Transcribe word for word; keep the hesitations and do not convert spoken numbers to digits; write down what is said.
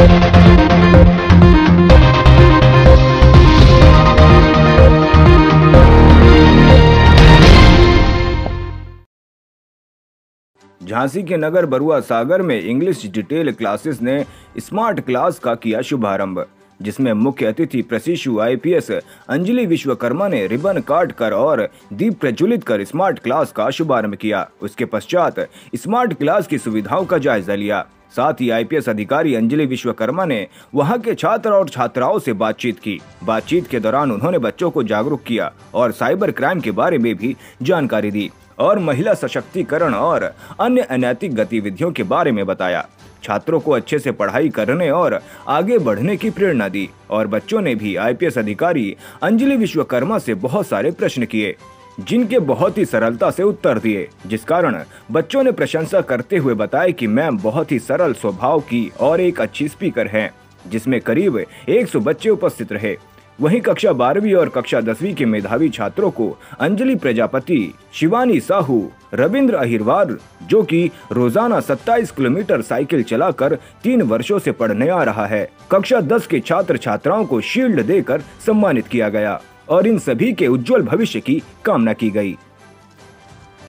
झांसी के नगर बरुआ सागर में English detail classes ने स्मार्ट क्लास का किया शुभारंभ, जिसमें मुख्य अतिथि प्रशिक्षु I P S Anjali Vishwakarma ने रिबन काट कर और दीप प्रज्वलित कर स्मार्ट क्लास का शुभारंभ किया। उसके पश्चात स्मार्ट क्लास की सुविधाओं का जायजा लिया। साथ ही आई पी एस अधिकारी अंजलि विश्वकर्मा ने वहां के छात्र और छात्राओं से बातचीत की। बातचीत के दौरान उन्होंने बच्चों को जागरूक किया और साइबर क्राइम के बारे में भी जानकारी दी और महिला सशक्तिकरण और अन्य अनैतिक गतिविधियों के बारे में बताया। छात्रों को अच्छे से पढ़ाई करने और आगे बढ़ने की प्रेरणा दी और बच्चों ने भी आई पी एस अधिकारी अंजलि विश्वकर्मा से बहुत सारे प्रश्न किए, जिनके बहुत ही सरलता से उत्तर दिए, जिस कारण बच्चों ने प्रशंसा करते हुए बताया कि मैम बहुत ही सरल स्वभाव की और एक अच्छी स्पीकर हैं, जिसमें करीब सौ बच्चे उपस्थित रहे। वहीं कक्षा बारहवीं और कक्षा दसवीं के मेधावी छात्रों को अंजलि प्रजापति, शिवानी साहू, रविंद्र अहिरवार, जो कि रोजाना सत्ताईस किलोमीटर साइकिल चलाकर तीन वर्षों से पढ़ने आ रहा है, कक्षा दस के छात्र छात्राओं को शील्ड देकर सम्मानित किया गया और इन सभी के उज्जवल भविष्य की कामना की गई।